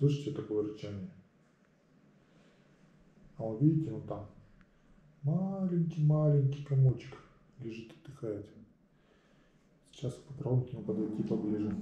Слышите такое рычание? А вы видите, он там маленький комочек лежит, отдыхает. Сейчас попробуем к нему подойти поближе.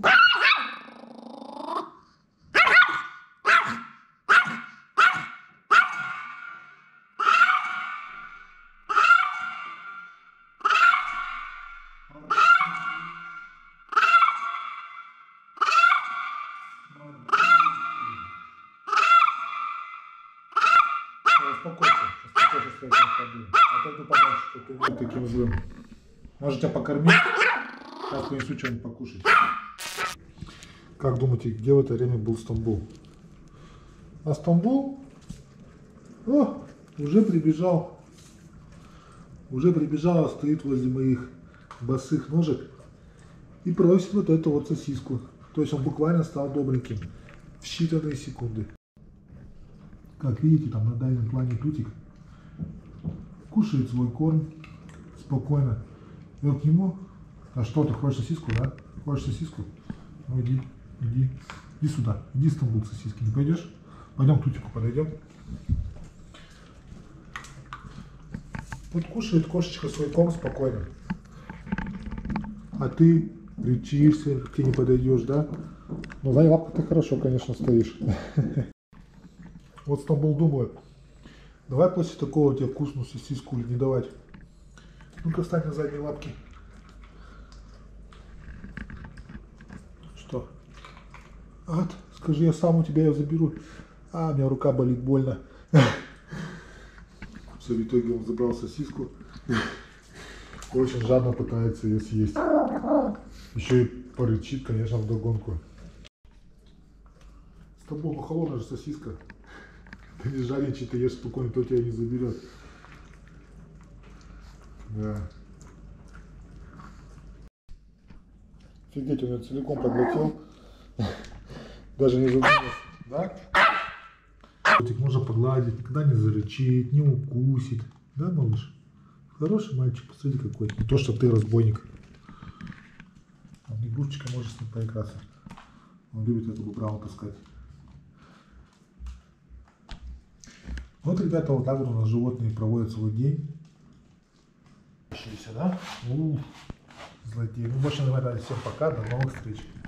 Успокойся, стоять на ходу. Отойду подальше, что ты таким злым. Может тебя покормить? Сейчас принесу что-нибудь покушать. Как думаете, где в это время был Стамбул? А Стамбул? О, уже прибежал. Уже прибежал, стоит возле моих босых ножек и просит вот эту вот сосиску. То есть он буквально стал добреньким в считанные секунды. Как видите, там на дальнем плане Тутик кушает свой корм спокойно. И вот к нему, а что, ты хочешь сосиску, да? Хочешь сосиску? Ну иди сюда, иди, Стамбул, сосиски, не пойдешь? Пойдем к Тутику подойдем. Вот кушает кошечка свой корм спокойно. А ты кричишься, к тебе не подойдешь, да? Ну, за лапкой ты хорошо, конечно, стоишь. Вот Стамбул думает, давай после такого тебе вкусную сосиску или не давать. Ну-ка, встань на задние лапки. Что? Ад, скажи, я сам у тебя ее заберу. А, у меня рука болит, больно. Все, в итоге он забрал сосиску. Очень жадно пытается ее съесть. Еще и порычит, конечно, вдогонку. Стамбул, ну холодная же сосиска. Ты не жадничай, ты ешь спокойно, то тебя не заберет. Да. Офигеть, он ее целиком проглотил. Даже не задумался. Да? Котик нужно погладить, никогда не зарычит, не укусит. Да, малыш? Хороший мальчик, посмотри какой. Не то, что ты разбойник. Игрушечка может с ним поиграться. Он любит эту бубраву таскать. Вот, ребята, вот так вот у нас животные проводят свой день. Да? Злодей. Ну, больше давай, всем пока, до новых встреч.